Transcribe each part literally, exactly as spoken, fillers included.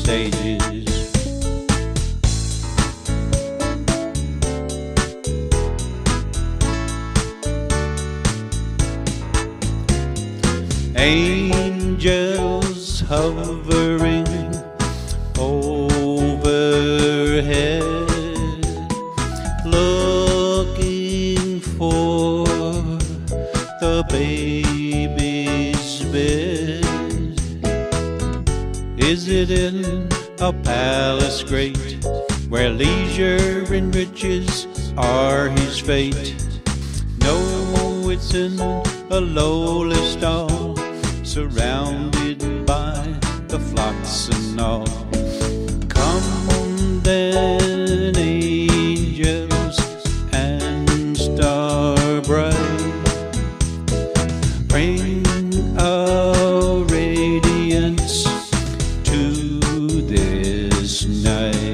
stages. Angels hovering overhead, looking for the baby's bed. Is it in a palace great, where leisure and riches are his fate? No, it's in a lowly stall, surrounded by the flocks and all. Come then, angels and star bright, bring a radiance to this night.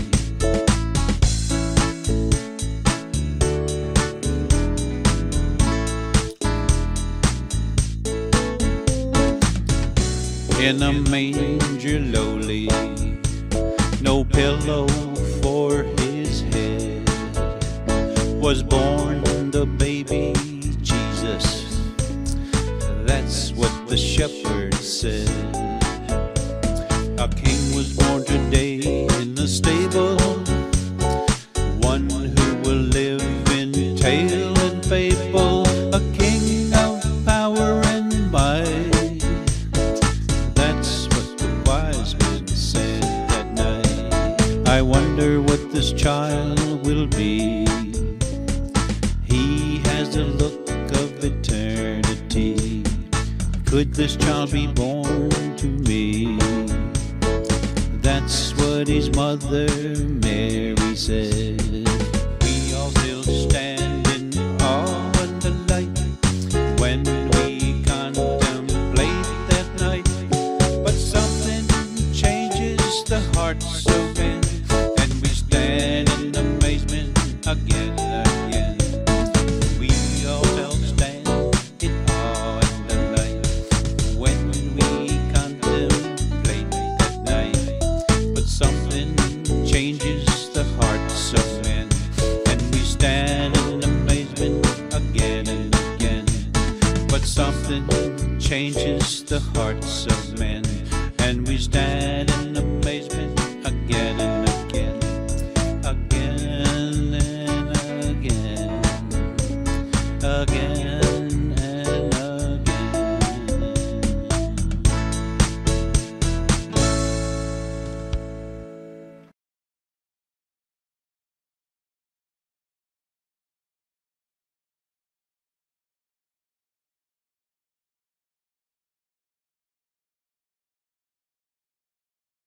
In a manger lowly, no pillow for his head, was born the baby Jesus. That's what the shepherd said. A king was born today in the stable, one who will live in tale and fable, a king of power and might. I wonder what this child will be. He has the look of eternity. Could this child be born to me? That's what his mother Mary said. We all still stand in awe and delight when we contemplate that night. But something changes the hearts of men, stand in amazement again and again. We all shall stand in awe and delight when we contemplate that night. But something changes the hearts of men, and we stand in amazement again and again. But something changes the hearts of